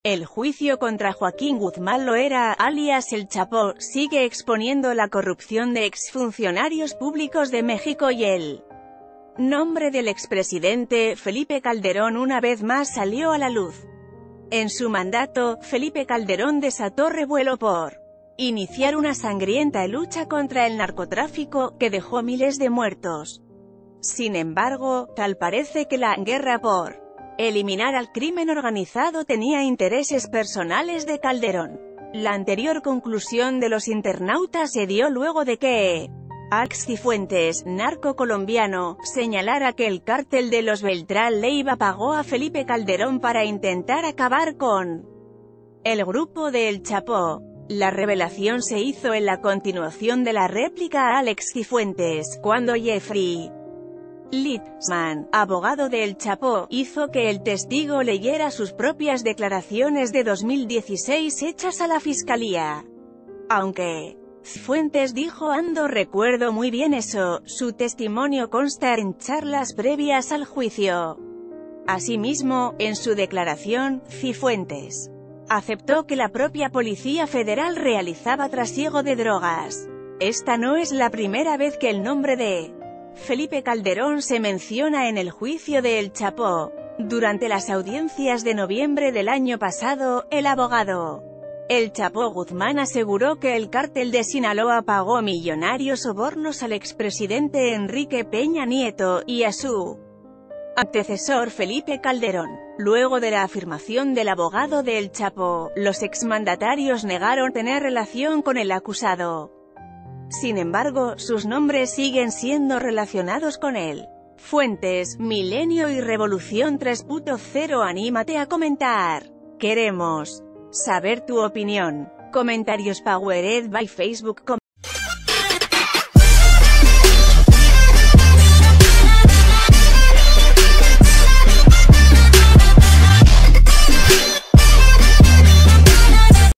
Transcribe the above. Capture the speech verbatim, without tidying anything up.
El juicio contra Joaquín Guzmán Loera, alias El Chapo, sigue exponiendo la corrupción de exfuncionarios públicos de México y el nombre del expresidente Felipe Calderón una vez más salió a la luz. En su mandato, Felipe Calderón desató revuelo por iniciar una sangrienta lucha contra el narcotráfico, que dejó miles de muertos. Sin embargo, tal parece que la guerra por eliminar al crimen organizado tenía intereses personales de Calderón. La anterior conclusión de los internautas se dio luego de que Alex Cifuentes, narco colombiano, señalara que el cártel de los Beltrán Leiva pagó a Felipe Calderón para intentar acabar con el grupo de El Chapo. La revelación se hizo en la continuación de la réplica a Alex Cifuentes, cuando Jeffrey Litzman, abogado de El Chapo, hizo que el testigo leyera sus propias declaraciones de dos mil dieciséis hechas a la fiscalía. Aunque Cifuentes dijo "ando recuerdo muy bien eso", su testimonio consta en charlas previas al juicio. Asimismo, en su declaración, Cifuentes aceptó que la propia Policía Federal realizaba trasiego de drogas. Esta no es la primera vez que el nombre de Felipe Calderón se menciona en el juicio de El Chapo. Durante las audiencias de noviembre del año pasado, el abogado El Chapo Guzmán aseguró que el cártel de Sinaloa pagó millonarios sobornos al expresidente Enrique Peña Nieto, y a su antecesor Felipe Calderón. Luego de la afirmación del abogado de El Chapo, los exmandatarios negaron tener relación con el acusado. Sin embargo, sus nombres siguen siendo relacionados con él. Fuentes: Milenio y Revolución tres punto cero. Anímate a comentar. Queremos saber tu opinión. Comentarios powered by Facebook.